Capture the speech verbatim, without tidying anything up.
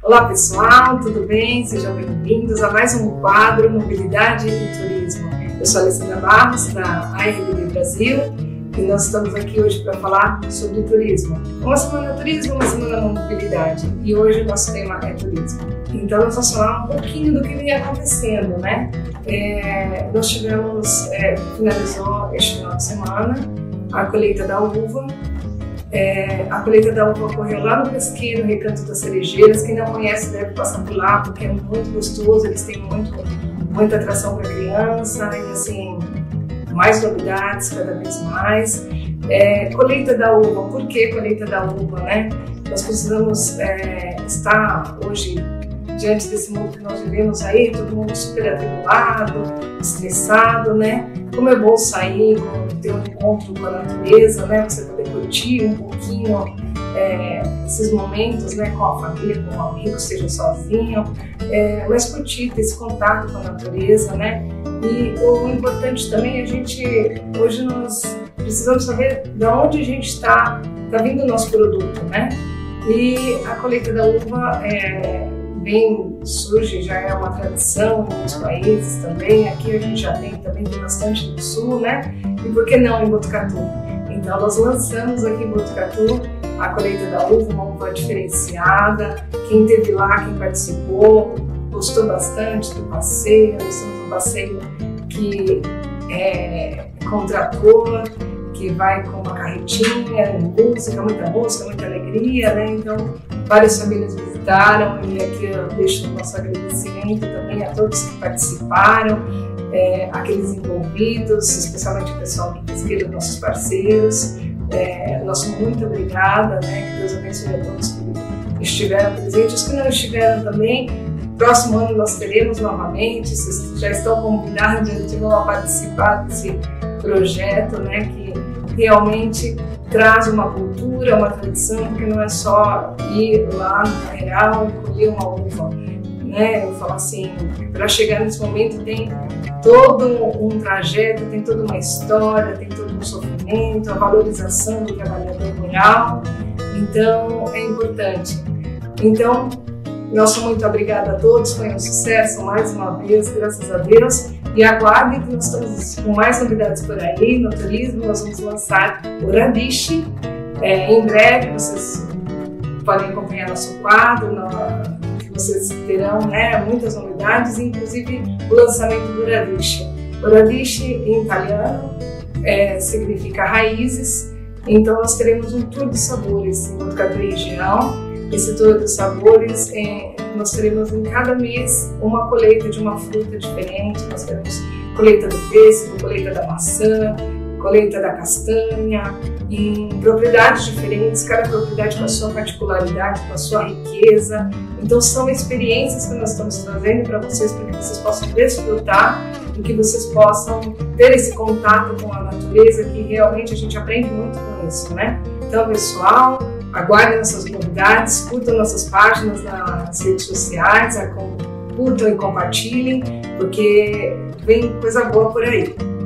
Olá pessoal, tudo bem? Sejam bem-vindos a mais um quadro Mobilidade e Turismo. Eu sou a Alessandra Barros, da A R B D Brasil, e nós estamos aqui hoje para falar sobre turismo. Uma semana turismo, uma semana mobilidade, e hoje o nosso tema é turismo. Então nós vamos falar um pouquinho do que vem acontecendo, né? É, nós tivemos, é, finalizou este final de semana a colheita da uva. É, a colheita da uva ocorreu lá no Pesqueiro, Recanto das Cerejeiras. Quem não conhece deve passar por lá, porque é muito gostoso, eles têm muito, muita atração para criança e assim, mais novidades cada vez mais. É, colheita da uva, por que colheita da uva, né? Nós precisamos é, estar hoje, diante desse mundo que nós vivemos aí, todo mundo super atribulado, estressado, né? Como é bom sair, ter um encontro com a natureza, né? Você poder curtir um pouquinho é, esses momentos, né? Com a família, com um amigo, seja sozinho, é, mas curtir, ter esse contato com a natureza, né? E o importante também é a gente, hoje nós precisamos saber de onde a gente está, está vindo o nosso produto, né? E a colheita da uva é, bem surge, já é uma tradição em muitos países também. Aqui a gente já tem também tem bastante no sul, né? E por que não em Botucatu? Então nós lançamos aqui em Botucatu a colheita da uva, uma uva diferenciada. Quem esteve lá, quem participou, gostou bastante do passeio. Nós temos um passeio que é com trator, que vai com uma carretinha, música, muita música, muita alegria, né? Então, várias famílias visitaram e aqui eu deixo o nosso agradecimento também a todos que participaram, é, aqueles envolvidos, especialmente o pessoal do Pesqueiro, nossos parceiros. É, nosso muito obrigada, né? Que Deus abençoe a todos que estiveram presentes, os que não estiveram também. Próximo ano nós teremos novamente, vocês já estão convidados de novo a participar desse projeto, né? Que realmente traz uma cultura, uma tradição, porque não é só ir lá no carreiral e colher uma uva, né? Eu falo assim, para chegar nesse momento tem todo um trajeto, tem toda uma história, tem todo um sofrimento, a valorização do trabalhador rural, então é importante. Então, nosso muito obrigada a todos, foi um sucesso mais uma vez, graças a Deus. E aguardem que nós estamos com mais novidades por aí no turismo. Nós vamos lançar o Radiche. É, em breve vocês podem acompanhar nosso quadro, no, que vocês terão, né, muitas novidades, inclusive o lançamento do Radiche. O Radiche em italiano é, significa raízes, então nós teremos um tour de sabores em Botucatu e região. Esse tour de sabores, é, nós teremos em cada mês uma colheita de uma fruta diferente. Nós teremos colheita do pêssego, colheita da maçã, colheita da castanha, em propriedades diferentes, cada propriedade com a sua particularidade, com a sua riqueza. Então são experiências que nós estamos trazendo para vocês, para que vocês possam desfrutar e que vocês possam ter esse contato com a natureza, que realmente a gente aprende muito com isso, né? Então, pessoal, aguardem nossas novidades, curtam nossas páginas nas redes sociais, curtam e compartilhem, porque vem coisa boa por aí.